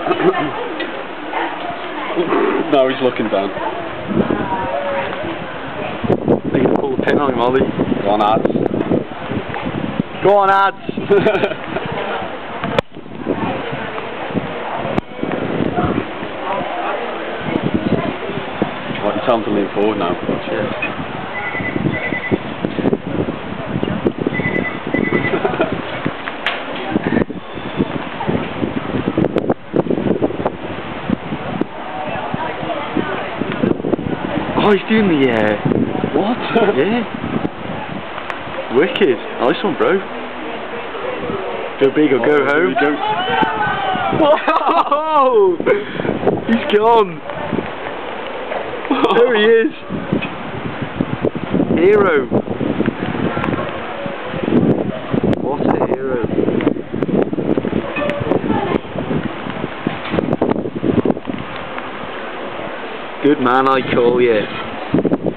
No, he's looking down. They're going to pull the pin on him, Ollie. Go on, ads. Go on, ads! Right, it's time to lean forward now. Cheers. Oh, he's doing the What? yeah. Wicked. Nice one, bro. Go big or go home. Whoa! He's gone. There he is. Hero. What a hero. Good man, I call you.